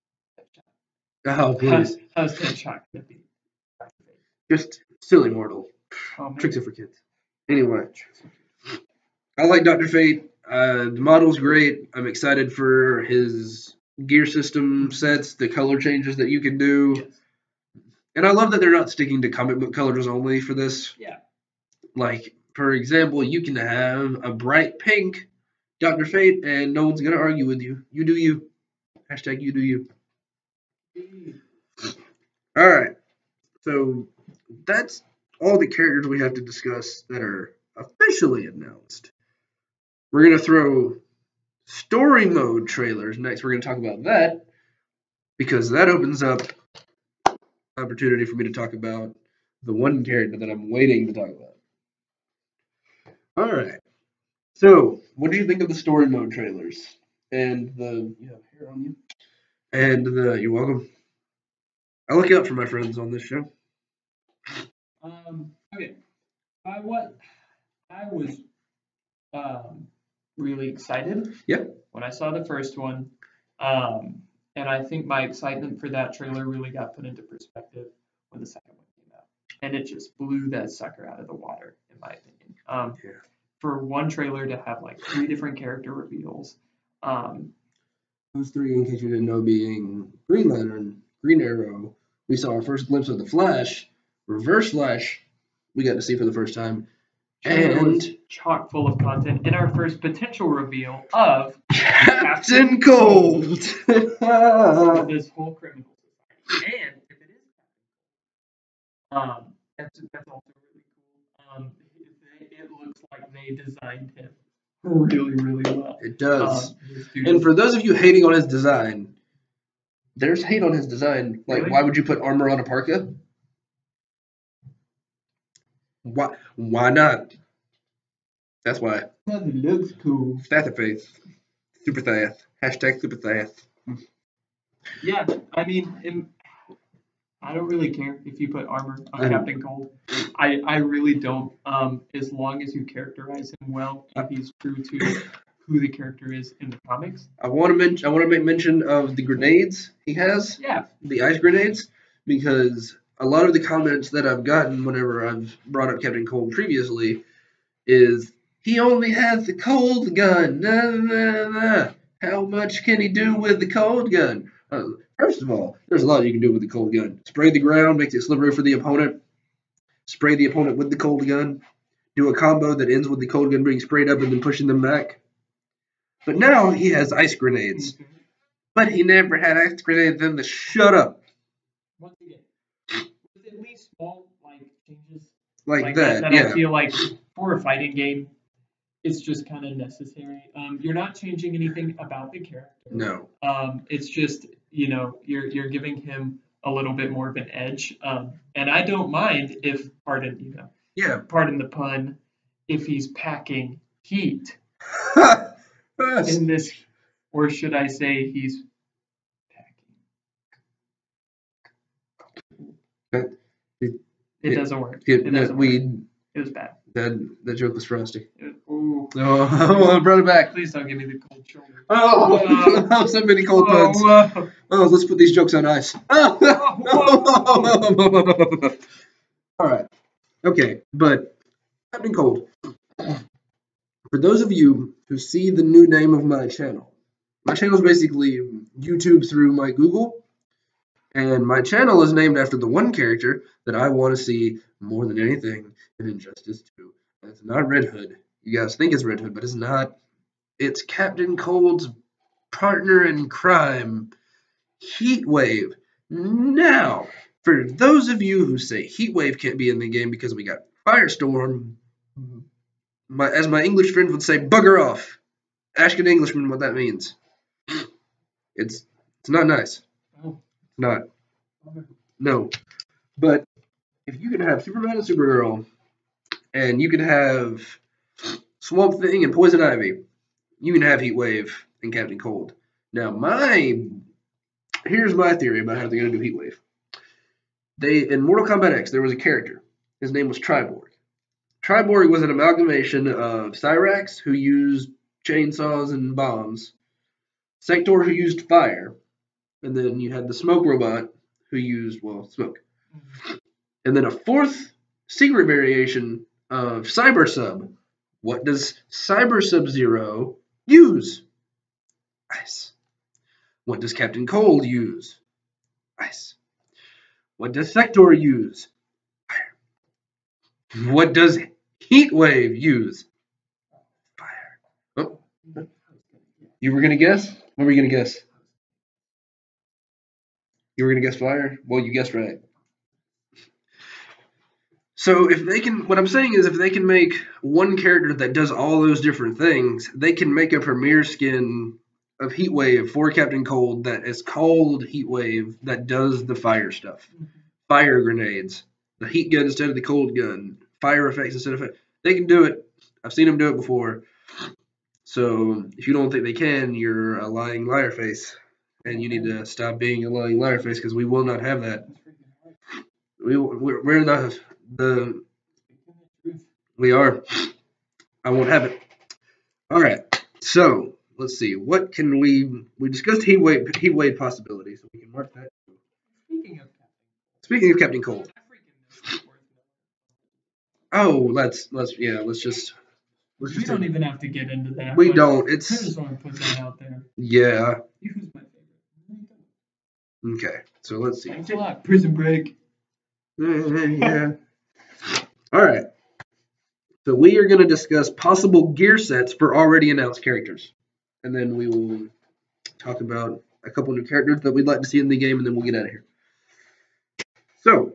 Oh, please.
how's, how's Deadshot gonna be Doctor Fate?
Just silly mortal.
Oh, man.
Tricks are for kids. Anyway, I like Doctor Fate. Uh, the model's great. I'm excited for his gear system sets, the color changes that you can do.
Yes.
And I love that they're not sticking to comic book colors only for this.
Yeah.
Like, for example, you can have a bright pink Doctor Fate and no one's going to argue with you. You do you. Hashtag you do you. All right. So that's all the characters we have to discuss that are officially announced. We're going to throw story mode trailers next. We're going to talk about that because that opens up opportunity for me to talk about the one character that I'm waiting to talk about. All right. So, what do you think of the story mode trailers and the you have hair on you and the you're welcome. I look out for my friends on this show.
Um, okay. I what I was um, really excited
Yep.
when I saw the first one. Um, and I think my excitement for that trailer really got put into perspective when the second one came out. And it just blew that sucker out of the water, in my opinion. Um,
Yeah.
For one trailer to have like three different character reveals. Um,
Those three, in case you didn't know, being Green Lantern, Green Arrow. We saw our first glimpse of the Flash, Reverse Flash. We got to see for the first time.
trailer was
And
chock full of content, and our first potential reveal of
Captain Cold.
this whole criminal society. And if it is um, that's that's also really cool. Um, it, it looks like they designed him really, really well.
It does.
Um, this dude
And
is-
for those of you hating on his design, there's hate on his design. Like,
Really?
why would you put armor on a parka? Why? Why not? That's why.
Because it looks cool.
Thathafaith. Super Thath. Hashtag Super Thath.
Yeah, I mean, in, I don't really care if you put armor on
I don't.
Captain Cold. I, I really don't. Um, as long as you characterize him well and he's true to who the character is in the comics.
I want to mention. I want to make mention of the grenades he has.
Yeah.
The ice grenades, because a lot of the comments that I've gotten whenever I've brought up Captain Cold previously is he only has the cold gun. Nah, nah, nah. How much can he do with the cold gun? Uh, first of all, there's a lot you can do with the cold gun. Spray the ground, makes it slippery for the opponent. Spray the opponent with the cold gun. Do a combo that ends with the cold gun being sprayed up and then pushing them back. But now he has ice grenades. But he never had axe grenades in the shut up.
Once again, with at least small like changes
Like,
like
that,
that, that
yeah.
I feel like for a fighting game, it's just kind of necessary. Um, you're not changing anything about the character.
No.
Um, it's just you know you're you're giving him a little bit more of an edge. Um, and I don't mind if pardon you know
Yeah.
pardon the pun, if he's packing heat
Yes.
in this, or should I say he's packing?
It,
It
it
doesn't work.
It,
It doesn't
we,
work. It was bad.
That that joke was frosty.
It was, ooh.
Oh, I brought it back.
Please don't give me the cold shoulder.
Oh, oh so many cold puns.
Oh, whoa.
Oh, let's put these jokes on ice. Oh,
Whoa.
All right. Okay, but Captain Cold. For those of you who see the new name of my channel, my channel is basically YouTube through my Google, and my channel is named after the one character that I want to see more than anything in Injustice two. And it's not Red Hood. You guys think it's Red Hood, but it's not. It's Captain Cold's partner in crime, Heatwave. Now, for those of you who say Heatwave can't be in the game because we got Firestorm, my, as my English friend would say, bugger off. Ask an Englishman what that means. It's it's not nice.
Oh.
Not. No. But if you can have Superman and Supergirl, and you can have Swamp Thing and Poison Ivy, you can have Heatwave and Captain Cold. Now, my here's my theory about how they're going to do Heatwave. They in Mortal Kombat X, there was a character. His name was Triborg. Triborg was an amalgamation of Cyrax, who used chainsaws and bombs, Sector, who used fire, and then you had the Smoke Robot, who used, well, smoke. And then a fourth secret variation of Cyber Sub. What does Cyber Sub-Zero use? Ice. What does Captain Cold use? Ice. What does Sector use? Fire. What does Heatwave use? Fire. Oh. You were going to guess? What were you going to guess? You were going to guess fire? Well, you guessed right. So if they can, what I'm saying is if they can make one character that does all those different things, they can make a premiere skin of Heatwave for Captain Cold that is called Heatwave that does the fire stuff. Fire grenades, the heat gun instead of the cold gun, fire effects instead of... They can do it. I've seen them do it before. So if you don't think they can, you're a lying liar face. And you need to stop being a lying liar face because we will not have that. We, we're, we're not... The we are. I won't have it. All right. So let's see. What can we? We discussed heat wave heat wave possibilities, so we can mark that.
Speaking of
Speaking of Captain Cold. Oh, let's let's yeah. Let's just. Let's
we
just
don't
take,
even have to get into that.
We don't. It's.
I just want to put that out there.
Yeah.
Who's my favorite?
Okay. So let's see.
Thanks a lot. Prison Break.
Yeah. All right. So we are going to discuss possible gear sets for already announced characters. And then we will talk about a couple new characters that we'd like to see in the game, and then we'll get out of here. So,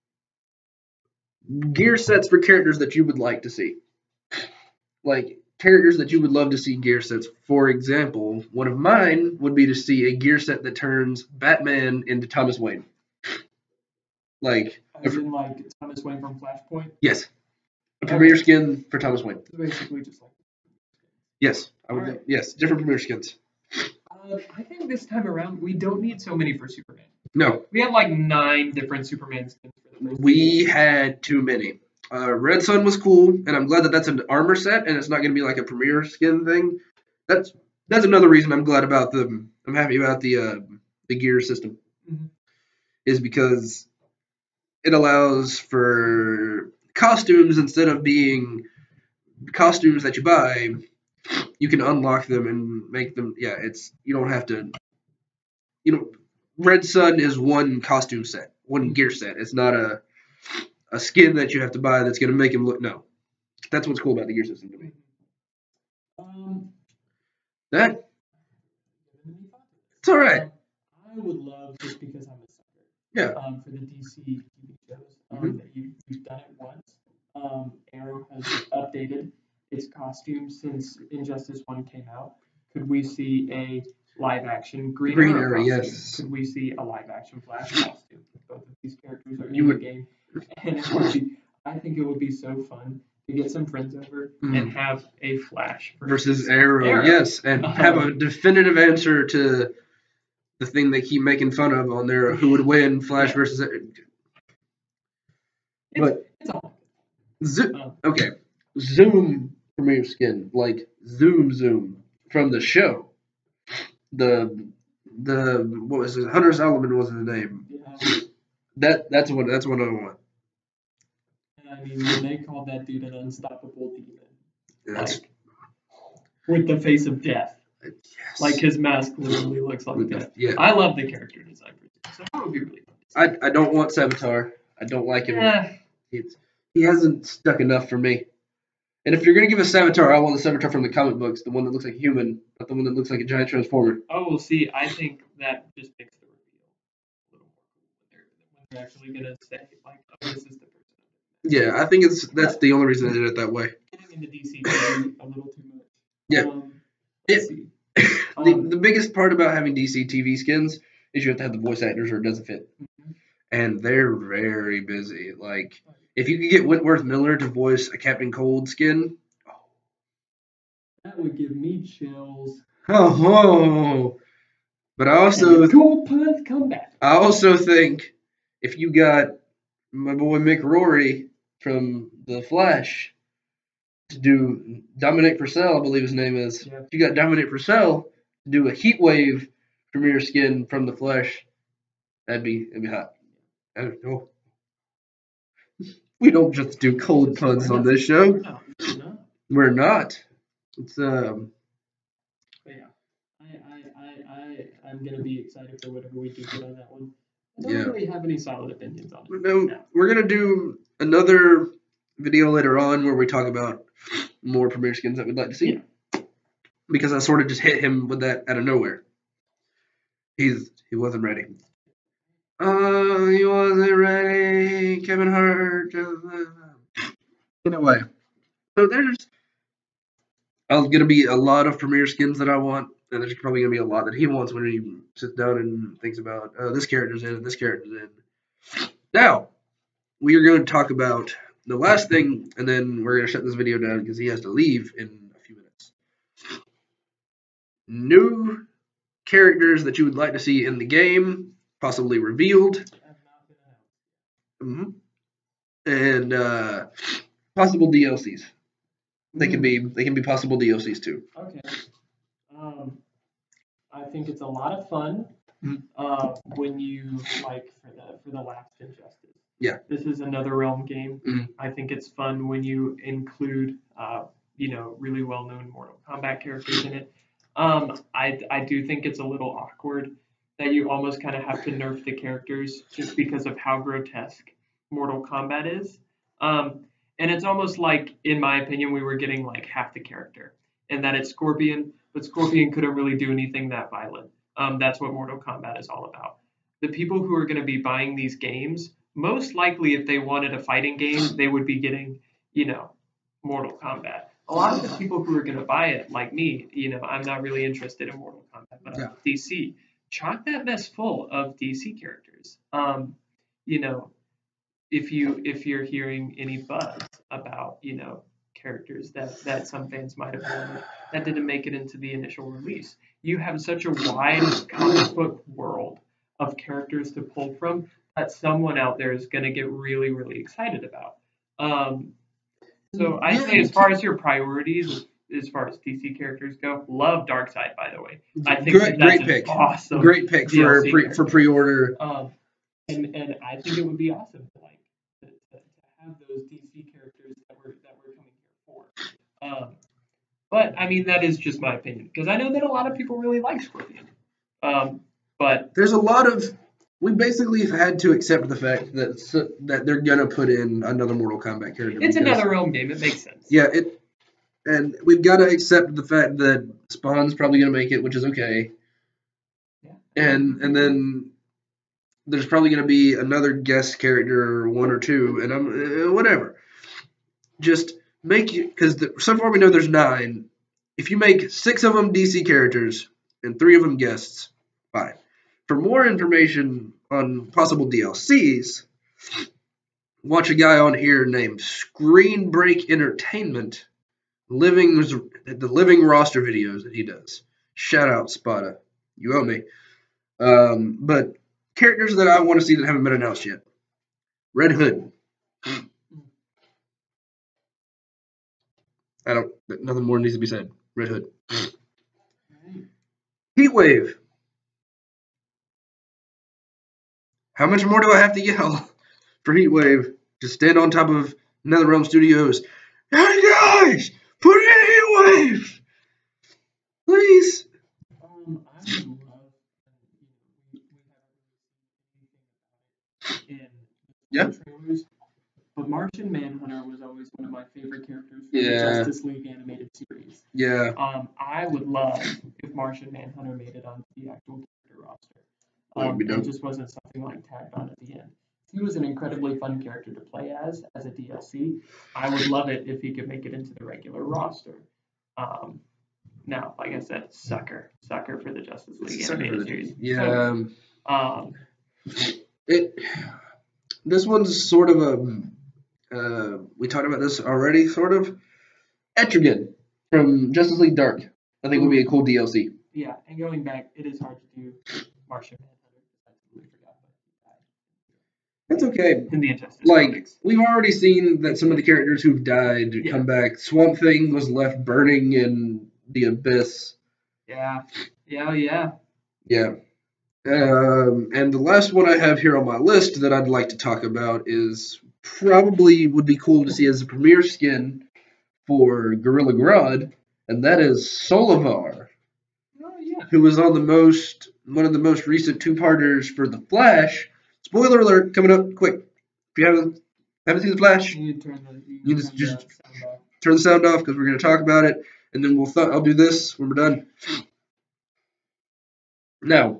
gear sets for characters that you would like to see. Like, characters that you would love to see gear sets. For example, one of mine would be to see a gear set that turns Batman into Thomas Wayne. Like,
As in, like, Thomas Wayne from Flashpoint?
Yes. A premiere okay. skin for Thomas Wayne.
Basically just like...
Yes. I would. Right. Yes, different premiere skins.
Uh, I think this time around, we don't need so many for Superman.
No.
We had like nine different Superman skins for the first
We game. had too many. Uh, Red Sun was cool, and I'm glad that that's an armor set, and it's not going to be like a premiere skin thing. That's that's another reason I'm glad about the. I'm happy about the uh, the gear system.
Mm-hmm.
Is because it allows for costumes instead of being costumes that you buy. You can unlock them and make them. Yeah, it's you don't have to. You know, Red Sun is one costume set, one gear set. It's not a a skin that you have to buy that's going to make him look. No, that's what's cool about the gear system to me.
Um,
that It's all right.
Um, I would love, just because I'm a sucker,
Yeah.
um, for the D C T V shows, um,
Mhm.
that you, you've done it once. Um, Arrow has updated its costume since Injustice one came out. Could we see a live action Green,
Green
Arrow
Arrow,
costume?
yes.
Could we see a live action Flash costume? Both of these characters are
You
in
would-
the game, and it would be. I think it would be so fun to get some friends over
Mhm.
and have a Flash
Versus
versus,
Arrow,
Arrow.
yes, and have a
Um,
definitive answer to the thing they keep making fun of on there: who would win, Flash
Yeah.
versus.
It's,
But
it's all.
Zo-
Um,
okay, Zoom Premier Skin, like Zoom Zoom from the show. The the what was it? Hunter Solomon was his name.
yeah.
That that's what that's what I want.
I mean, when they called that dude an unstoppable demon,
That's,
like with the face of death,
yes.
like his mask literally looks like
With the-
death.
yeah.
I love the character design for this, so that would be really fun.
I I don't want Savitar. I don't like him.
Yeah,
It's, he hasn't stuck enough for me. And if you're gonna give a Savitar, I want the Savitar from the comic books, the one that looks like a human, not the one that looks like a giant transformer.
oh, we'll see. I think that just makes the reveal a little more cool when they're, when they're actually gonna say like, oh, this is the person.
Yeah, I think it's that's the only reason I did it that way.
Getting into D C maybe a little too much.
Yeah.
Um, let's
Yeah.
see.
the,
Um,
the biggest part about having D C T V skins is you have to have the voice actors or it doesn't fit.
Mhm.
And they're very busy. Like, if you could get Wentworth Miller to voice a Captain Cold skin,
That would give me chills.
oh, oh. But I also,
And cold puns come back.
I also think if you got my boy Mick Rory from The Flash to do Dominic Purcell, I believe his name is.
Yeah.
If you got Dominic Purcell to do a Heatwave premiere skin from The Flash, that'd be that'd be hot. I don't know. We don't just do cold puns on this show.
We're not. We're not.
We're not. It's um.
But yeah, I, I, I, I, I'm gonna be excited for whatever we do get on that one. I don't
Yeah.
really have any solid opinions on it.
No,
No.
we're gonna do another video later on where we talk about more premiere skins that we'd like to see.
Yeah.
Because I sort of just hit him with that out of nowhere. He's he wasn't ready. Oh, he wasn't ready. Kevin Hart. Anyway, so there's uh, going to be a lot of premiere skins that I want, and there's probably going to be a lot that he wants when he sits down and thinks about uh, this character's in and this character's in. Now, we are going to talk about the last thing, and then we're going to shut this video down because he has to leave in a few minutes. New characters that you would like to see in the game, possibly revealed. Mm-hmm. And uh, possible D L Cs. They can be they can be possible D L Cs too.
Okay. Um, I think it's a lot of fun.
Mhm.
Uh, when you like for the for the last Injustice.
Yeah.
This is another Realm game.
Mhm.
I think it's fun when you include uh, you know, really well known Mortal Kombat characters in it. Um, I I do think it's a little awkward that you almost kind of have to nerf the characters just because of how grotesque Mortal Kombat is. Um, and it's almost like, in my opinion, we were getting like half the character, and that it's Scorpion, but Scorpion couldn't really do anything that violent. Um, that's what Mortal Kombat is all about. The people who are going to be buying these games, most likely, if they wanted a fighting game, they would be getting, you know, Mortal Kombat. A lot of the people who are going to buy it, like me, you know, I'm not really interested in Mortal Kombat, but
Yeah.
I'm D C. Chock that mess full of D C characters. Um, you know, if you if you're hearing any buzz about, you know, characters that that some fans might have wanted that didn't make it into the initial release, you have such a wide comic book world of characters to pull from that someone out there is going to get really really excited about. Um, so I
Yeah,
say, as far as your priorities, as far as D C characters go, love Darkseid, by the way. I think
Great,
that that's
great
an
pick.
awesome
Great pick
D L
for
C
pre,
character.
for pre-order.
Um, and and I think it would be awesome to like to, to, to have those D C characters that we're that we're coming here for. Um, but I mean, that is just my opinion, because I know that a lot of people really like Scorpion. Um, but
There's a lot of we basically have had to accept the fact that so, that they're gonna put in another Mortal Kombat character.
it's
because,
another Realm game. It makes sense.
Yeah, it and we've got to accept the fact that Spawn's probably gonna make it, which is okay.
Yeah.
and and then there's probably going to be another guest character, or one or two, and I'm uh, whatever. Just make you because so far we know there's nine. If you make six of them D C characters and three of them guests, fine. For more information on possible D L Cs, watch a guy on here named Screen Break Entertainment, living the living roster videos that he does. Shout out Spada, you owe me. Um, but characters that I want to see that haven't been announced yet: Red Hood. I don't. Nothing more needs to be said. Red Hood. Heatwave. How much more do I have to yell for Heatwave? Just stand on top of NetherRealm Studios. Hey guys, put in Heatwave, please.
Um, I would love. We, we haven't really seen anything about it in
Yep.
the trailers, but Martian Manhunter was always one of my favorite characters from
Yeah.
the Justice League animated series.
Yeah.
Um, I would love if Martian Manhunter made it onto the actual character roster.
That'd
Um,
be
and
dope.
just wasn't something like tagged on at the end. He was an incredibly fun character to play as, as a D L C. I would love it if he could make it into the regular roster. Um, now, like I said, sucker, sucker for the Justice League
Sucker for
animated
the-
series.
Yeah.
So,
Um,
um,
it. This one's sort of a. Uh, we talked about this already, sort of. Etrigan from Justice League Dark. I think would be a cool D L C.
yeah, and going back, it is hard to do Martian Manhunter. I totally forgot that
That's okay.
he died in the Injustice
Like,
comics.
we've already seen that some of the characters who've died
Yeah.
come back. Swamp Thing was left burning in the abyss.
Yeah, yeah, yeah.
Yeah. Um, and the last one I have here on my list that I'd like to talk about is probably would be cool to see as a premiere skin for Gorilla Grodd, and that is Solivar,
Oh, yeah.
who was on the most one of the most recent two-parters for The Flash. Spoiler alert coming up quick. If you haven't haven't seen The Flash,
You need to turn the, you
You
need
just-
to turn
just-
the sound off.
turn the sound off because we're going to talk about it, and then we'll th- I'll do this when we're done. Now,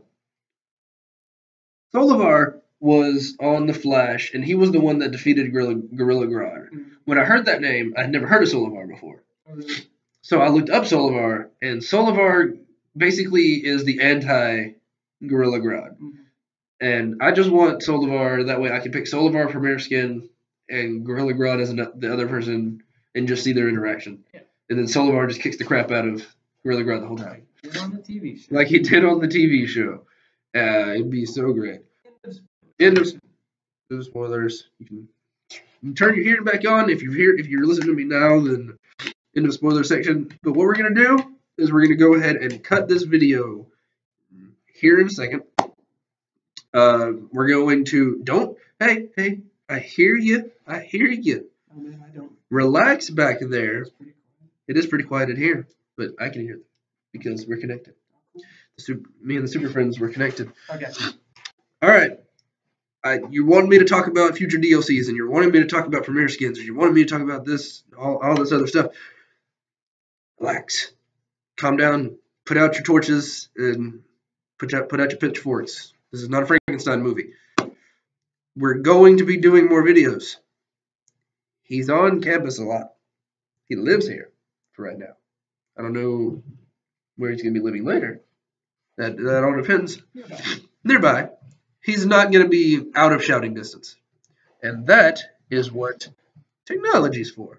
Solivar was on The Flash, and he was the one that defeated Gorilla, Gorilla Grodd.
Mhm.
When I heard that name, I'd never heard of Solivar before.
Oh, really?
So I looked up Solivar, and Solivar basically is the anti-Gorilla Grodd.
Mhm.
And I just want Solivar, that way I can pick Solivar Premier Skin and Gorilla Grodd as an, the other person and just see their interaction.
Yeah.
And then Solivar just kicks the crap out of Gorilla Grodd the whole time.
Get on the T V show.
Like he did on the T V show. Uh, it'd be so great. End of no spoilers. You can, you can turn your hearing back on if you're here. If you're listening to me now, then end of spoiler section. But what we're gonna do is we're gonna go ahead and cut this video here in a second. Uh, we're going to don't hey hey. I hear you. I hear you.
Oh, man, I don't.
Relax back there.
It's pretty quiet.
It is pretty quiet in here, but I can hear them because we're connected. The super, me and the super friends were connected.
Okay.
All right. I, you wanted me to talk about future D L Cs, and you wanted me to talk about premiere skins, and you wanted me to talk about this, all, all this other stuff. Relax. Calm down. Put out your torches and put out, put out your pitchforks. This is not a Frankenstein movie. We're going to be doing more videos. He's on campus a lot. He lives here for right now. I don't know where he's going to be living later. That, that all depends.
Nearby.
Nearby. He's not going to be out of shouting distance. And that is what technology's for.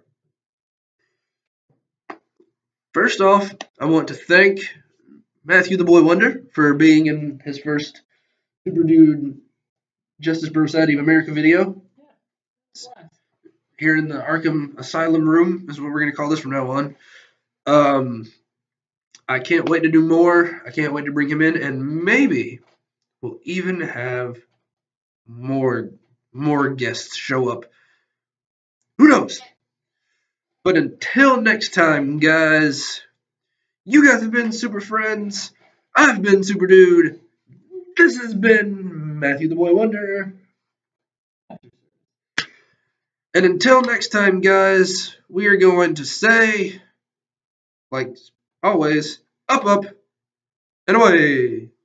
First off, I want to thank Matthew the Boy Wonder for being in his first SuperDude Justice Bro-CIETY of America video.
Yeah.
Here in the Arkham Asylum room is what we're going to call this from now on. Um, I can't wait to do more. I can't wait to bring him in, and maybe we'll even have more more guests show up. Who knows? But until next time, guys, you guys have been super friends. I've been Super Dude. This has been Matthew the Boy Wonder. And until next time, guys, we are going to say, like always, up, up, and away.